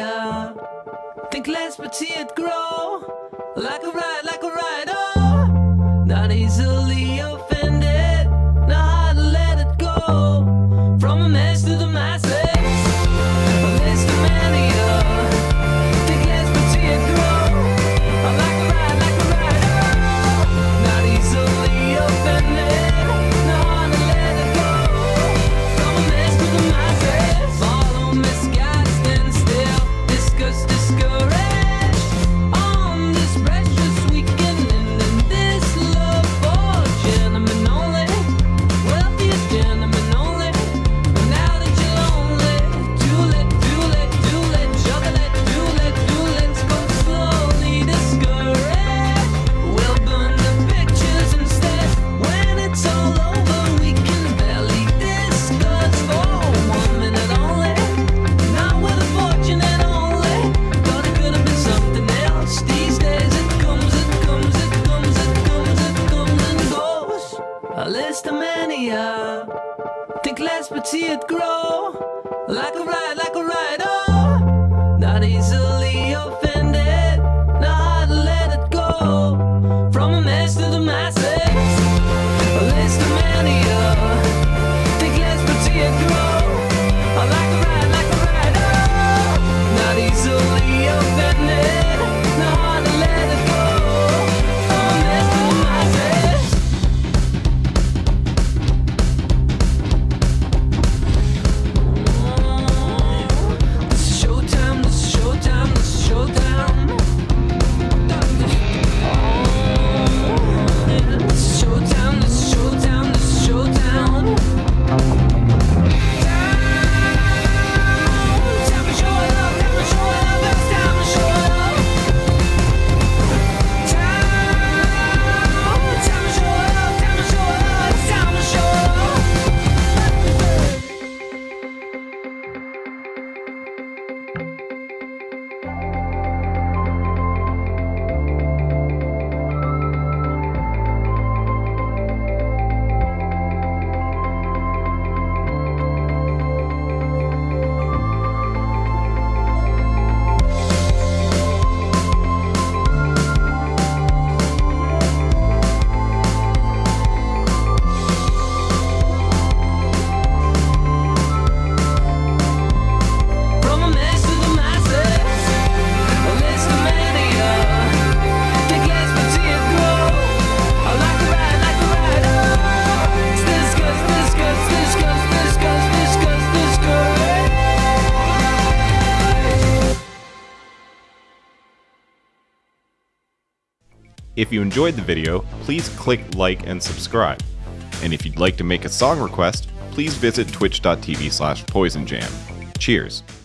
Lisztomania. Think less but see it grow. Like a ride, oh. Not easily offended. Know how to let it go. From a mess to the masses. Lisztomania. Think less but see it grow. Like a ride, oh. Not easily offended. Know how to let it go. From a mess to the masses. Follow misguided, stand still. Discuss, discouraged. On this precious weekend and in this love for gentlemen only. Wealthiest gentlemen only. But now that you're lonely, let's go slowly discouraged. We'll burn the pictures instead. When it's all over, we can barely discuss for 1 minute only. Not with a fortune and only. Thought it could have been something else. These days it comes and goes. A Lisztomania. Think less but see it grow. Like a ride, oh. Not easily offended. Know how to let it go. From a mess to the masses. A Lisztomania. Think less but see it grow. Like a ride, oh. Not easily offended. Know how to let it go. From a mess to the masses. This is showtime, this is showtime, this is showtime. This is showtime, this is showtime, this is showtime. Time to show it up, time to show it up, it's time to show it up. Time to show it up, time to show it up, it's time to show it up. From a mess to the masses, a Lisztomania. Think less but see it grow. Like a ride, oh. Discuss, discouraged. If you enjoyed the video, please click like and subscribe. And if you'd like to make a song request, please visit twitch.tv/poisonjam. Cheers.